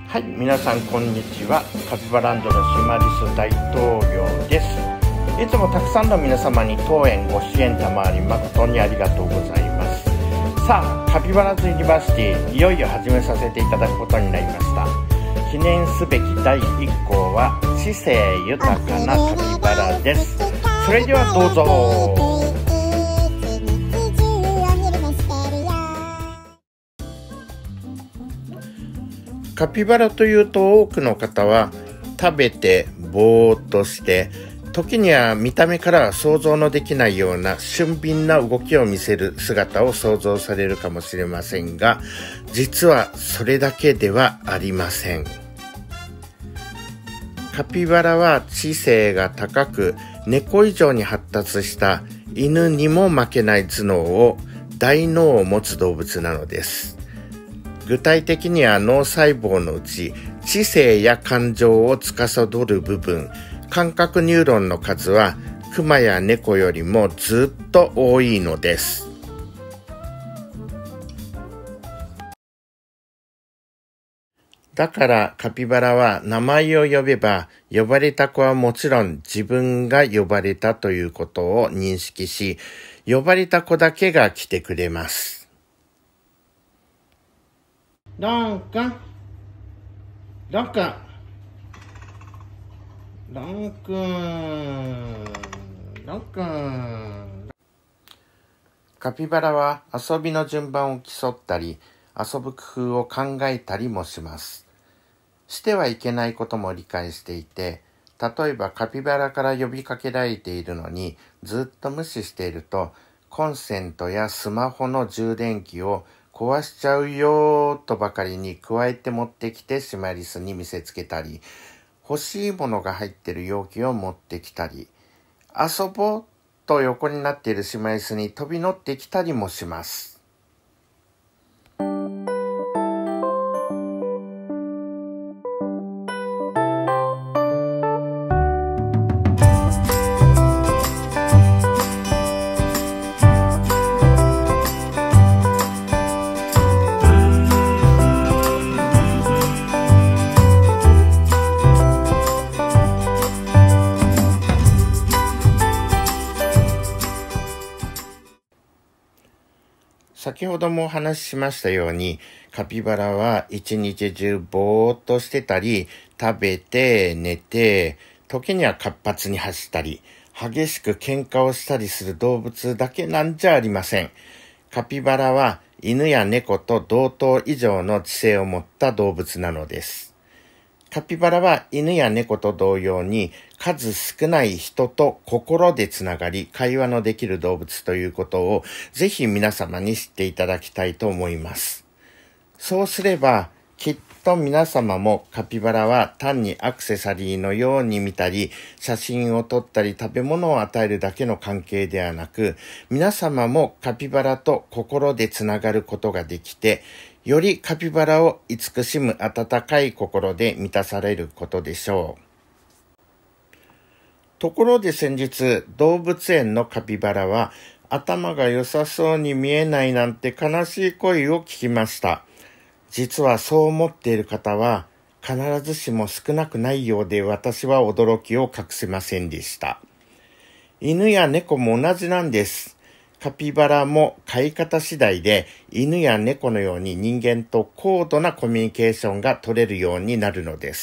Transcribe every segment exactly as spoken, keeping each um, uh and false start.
はい、皆さんこんにちは。カピバランドのシマリス大統領です。いつもたくさんの皆様に当園ご支援賜り誠にありがとうございます。さあ、カピバラズユニバーシティ、いよいよ始めさせていただくことになりました。記念すべきだいいっこうは知性豊かなカピバラです。それではどうぞ。カピバラというと多くの方は食べてぼーっとして時には見た目からは想像のできないような俊敏な動きを見せる姿を想像されるかもしれませんが、実はそれだけではありません。カピバラは知性が高く猫以上に発達した犬にも負けない頭脳を大脳を持つ動物なのです。具体的には脳細胞のうち知性や感情を司る部分、感覚ニューロンの数はクマや猫よりもずっと多いのです。だからカピバラは名前を呼べば呼ばれた子はもちろん自分が呼ばれたということを認識し、呼ばれた子だけが来てくれます。ロンくん、ロンくん、ロンくん、ロンくん。カピバラは遊びの順番を競ったり、遊ぶ工夫を考えたりもします。してはいけないことも理解していて、例えばカピバラから呼びかけられているのにずっと無視していると、コンセントやスマホの充電器を壊しちゃうよーとばかりに加えて持ってきてシマリスに見せつけたり、欲しいものが入っている容器を持ってきたり、遊ぼうと横になっているシマリスに飛び乗ってきたりもします。先ほどもお話ししましたように、カピバラは一日中ぼーっとしてたり、食べて寝て、時には活発に走ったり、激しく喧嘩をしたりする動物だけなんじゃありません。カピバラは犬や猫と同等以上の知性を持った動物なのです。カピバラは犬や猫と同様に数少ない人と心でつながり会話のできる動物ということをぜひ皆様に知っていただきたいと思います。そうすればきっと皆様もカピバラは単にアクセサリーのように見たり写真を撮ったり食べ物を与えるだけの関係ではなく、皆様もカピバラと心でつながることができて、よりカピバラを慈しむ温かい心で満たされることでしょう。ところで先日、動物園のカピバラは頭が良さそうに見えないなんて悲しい声を聞きました。実はそう思っている方は必ずしも少なくないようで、私は驚きを隠せませんでした。犬や猫も同じなんです。カピバラも飼い方次第で犬や猫のように人間と高度なコミュニケーションが取れるようになるのです。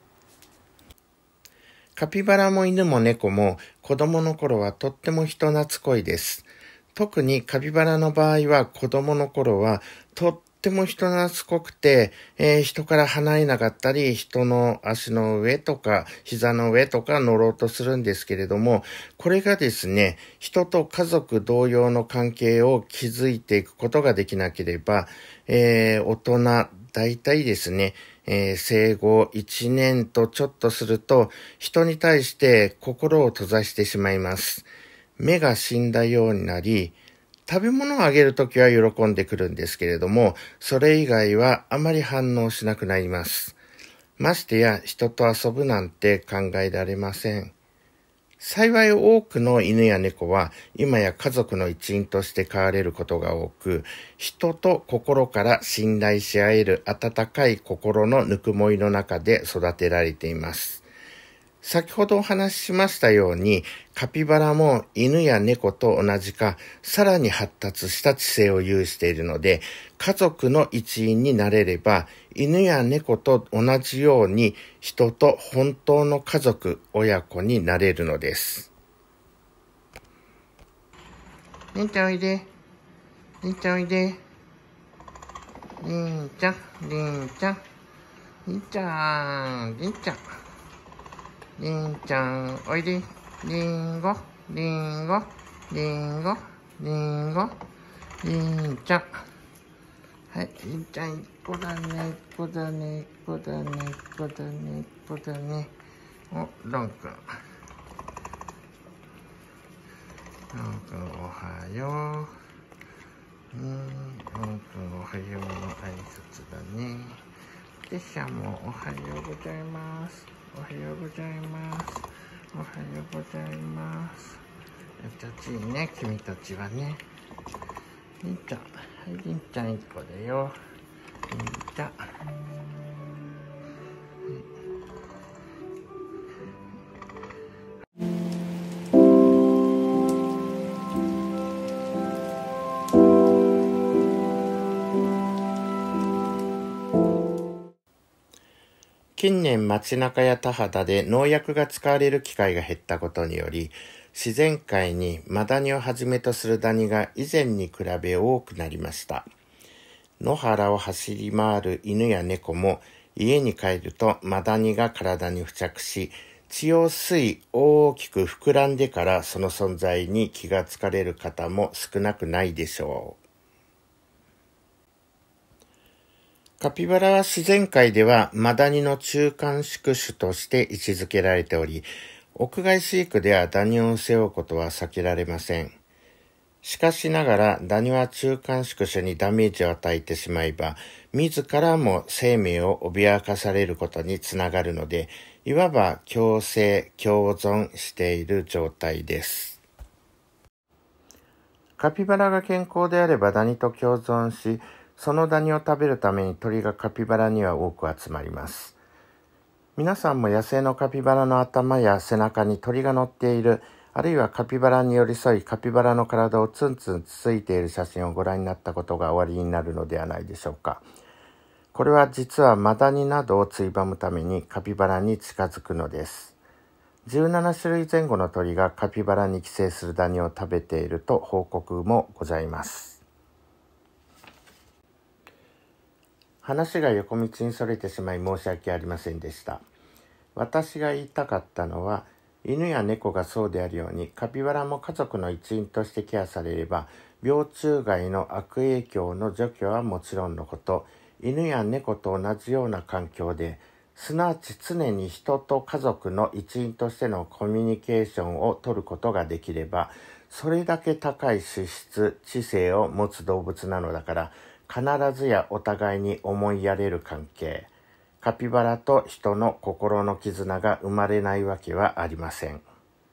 カピバラも犬も猫も子供の頃はとっても人懐っこいです。特にカピバラの場合は子供の頃はとっても人懐っこくて、えー、人から離れなかったり、人の足の上とか膝の上とか乗ろうとするんですけれども、これがですね、人と家族同様の関係を築いていくことができなければ、えー、大人、大体ですね、えー、生後いちねんとちょっとすると、人に対して心を閉ざしてしまいます。目が死んだようになり、食べ物をあげるときは喜んでくるんですけれども、それ以外はあまり反応しなくなります。ましてや人と遊ぶなんて考えられません。 幸い多くの犬や猫は今や家族の一員として飼われることが多く、人と心から信頼し合える温かい心のぬくもりの中で育てられています。先ほどお話ししましたように、カピバラも犬や猫と同じか、さらに発達した知性を有しているので、家族の一員になれれば、犬や猫と同じように人と本当の家族、親子になれるのです。りんちゃんおいで。りんちゃんおいで。りんちゃん、りんちゃん。りんちゃん、りんちゃん。りんちゃん、おいで。りんご、りんご、りんご、りんご、りんちゃん。はい、りんちゃん、いっこだね、いっこだね、いっこだね、いっこだね、いっこだね。お、ロンくん。ロンくん、おはよう。うん、ロンくん、おはようの挨拶だね。テッシャも、おはようございます。おはようございます。おはようございます。優しいね、君たちはね。りんちゃん、はい、りんちゃんいっこだよ。りんちゃん。近年街中や田畑で農薬が使われる機会が減ったことにより、自然界にマダニをはじめとするダニが以前に比べ多くなりました。野原を走り回る犬や猫も家に帰るとマダニが体に付着し、血を吸い大きく膨らんでからその存在に気がつかれる方も少なくないでしょう。カピバラは自然界ではマダニの中間宿主として位置づけられており、屋外飼育ではダニを背負うことは避けられません。しかしながらダニは中間宿主にダメージを与えてしまえば、自らも生命を脅かされることにつながるので、いわば共生共存している状態です。カピバラが健康であればダニと共存し、そのダニを食べるために鳥がカピバラには多く集まります。皆さんも野生のカピバラの頭や背中に鳥が乗っている、あるいはカピバラに寄り添いカピバラの体をツンツンつついている写真をご覧になったことがおありになるのではないでしょうか。これは実はマダニなどをついばむためにカピバラに近づくのです。じゅうななしゅるい前後の鳥がカピバラに寄生するダニを食べていると報告もございます。話が横道にそれてしまい申し訳ありませんでした。私が言いたかったのは、犬や猫がそうであるようにカピバラも家族の一員としてケアされれば、病虫害の悪影響の除去はもちろんのこと、犬や猫と同じような環境で、すなわち常に人と家族の一員としてのコミュニケーションを取ることができれば、それだけ高い資質、知性を持つ動物なのだから、必ずやお互いに思いやれる関係、カピバラと人の心の絆が生まれないわけはありません。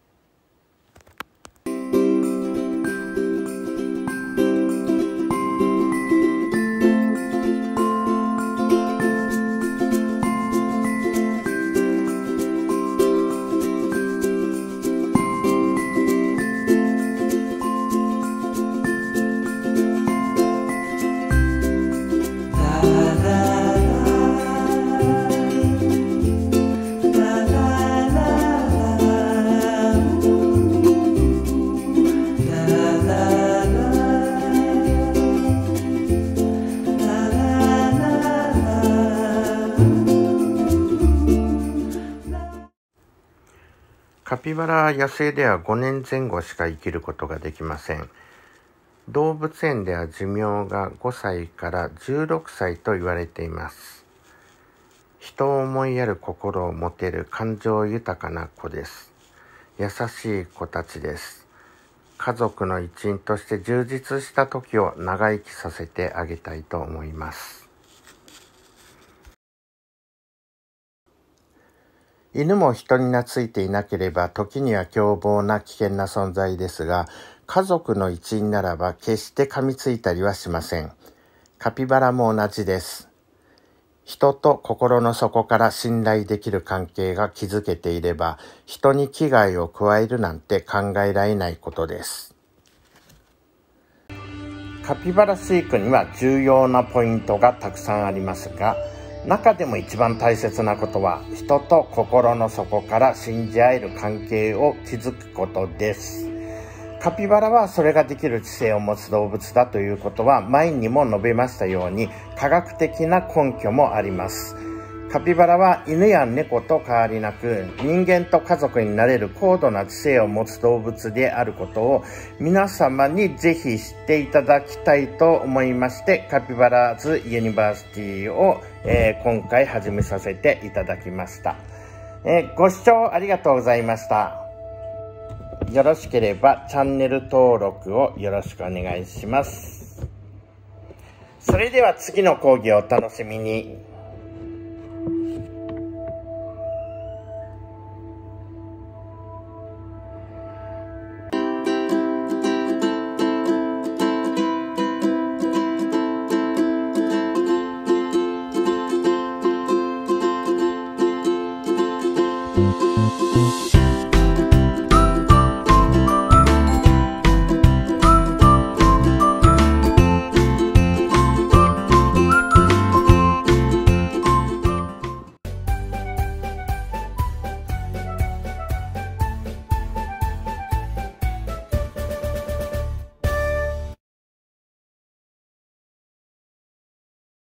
カピバラは野生ではごねんぜん後しか生きることができません。動物園では寿命がごさいからじゅうろくさいと言われています。人を思いやる心を持てる感情豊かな子です。優しい子たちです。家族の一員として充実した時を長生きさせてあげたいと思います。 犬も人に懐いていなければ時には凶暴な危険な存在ですが、家族の一員ならば決して噛みついたりはしません。カピバラも同じです。人と心の底から信頼できる関係が築けていれば、人に危害を加えるなんて考えられないことです。カピバラ飼育には重要なポイントがたくさんありますが、中でも一番大切なことは、人と心の底から信じ合える関係を築くことです。カピバラはそれができる知性を持つ動物だということは前にも述べましたように科学的な根拠もあります。カピバラは犬や猫と変わりなく人間と家族になれる高度な知性を持つ動物であることを皆様にぜひ知っていただきたいと思いましてカピバラーズユニバーシティを、えー、今回始めさせていただきました、えー、ご視聴ありがとうございました。よろしければチャンネル登録をよろしくお願いします。それでは次の講義をお楽しみに。 うん。